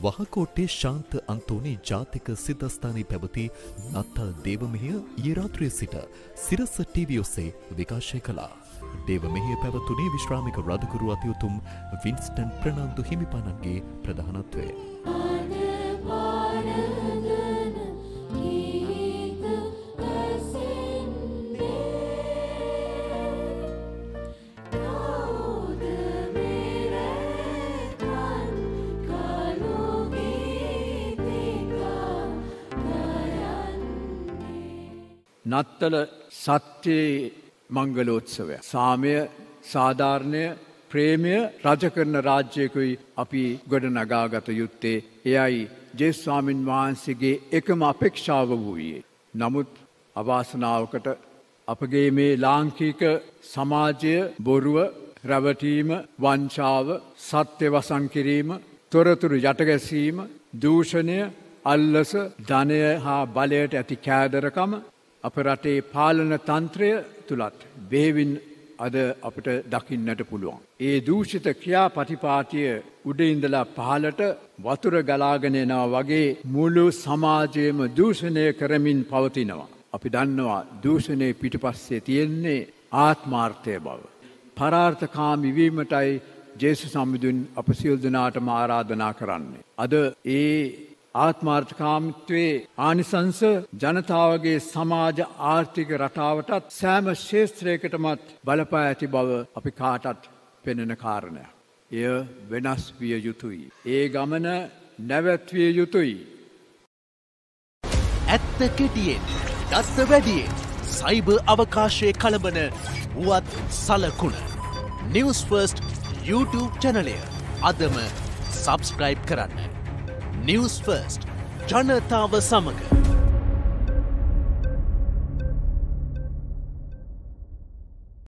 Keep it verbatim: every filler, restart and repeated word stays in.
වහකෝට්ටේ ශාන්ත අන්තෝනි ජාතික සිද්ධස්ථානයේ පැවති නත්තල් දේවමෙහෙය ඊයේ රාත්‍රියේ සිට සිරස ටීවී ඔස්සේ විකාශය කළා. දේවමෙහෙය පැවතුනේ විශ්‍රාමික රදගුරු අතිඋතුම් වින්ස්ටන් ප්‍රනාන්දු හිමිපාණන්ගේ ප්‍රධානත්වයෙන්. නත්තල සත්‍යයේ මංගලෝත්සවය. සාමය, සාධාරණය, ප්‍රේමය රජ කරන රාජ්‍යයකුයි අපි ගොඩනගාගත යුත්තේ. එයයි ජේසුස් ස්වාමින් වහන්සේගේ එකම අපේක්ෂාව වූයේ. නමුත් අවාසනාවකට අපගේ මේ ලාංකික සමාජය බොරුව, රැවටීම, වංචාව, සත්‍ය වසන් කිරීම, තොරතුරු යටගැසීම, දූෂණය, අල්ලස, ධනය හා බලයට ඇති කෑදරකම අප රටේ පාලන තන්ත්‍රය තුලත් බෙහෙවින් අද අපට දකින්නට පුළුවන්. ඒ දූෂිත ක්‍රියාපටිපාටිය උඩ ඉඳලා පහළට වතුර ගලාගෙන යනවා වගේ මුළු සමාජයම දූෂණය කරමින් පවතිනවා. අපි දන්නවා දූෂණය පිටුපස්සේ තියෙන්නේ ආත්මාර්ථය බව. පරාර්ථකාමී වීමටයි ජේසුස් සම්බුදුන් අප සියලු දෙනාටම ආරාධනා කරන්නේ. අද ඒ ආත්මාර්ථකාමීත්වයේ ආනිසංස ජනතාවගේ සමාජ ආර්ථික රටාවටත් සෑම ක්ෂේත්‍රයකටමත් බලපා ඇති බව අපි කාටත් පෙනෙන කාරණයක්. එය වෙනස් විය යුතුයි. ඒ ගමන නැවැත්විය යුතුයි. ඇත්ත කෙටියෙන්, දත්ත වැඩියෙන්, සයිබර් අවකාශයේ කලබන වුවත් සලකුණ. නිවුස් ෆර්ස්ට් YouTube චැනලය අදම සබ්ස්ක්‍රයිබ් කරන්න. නිවුස් ෆර්ස්ට් ජනතාව සමග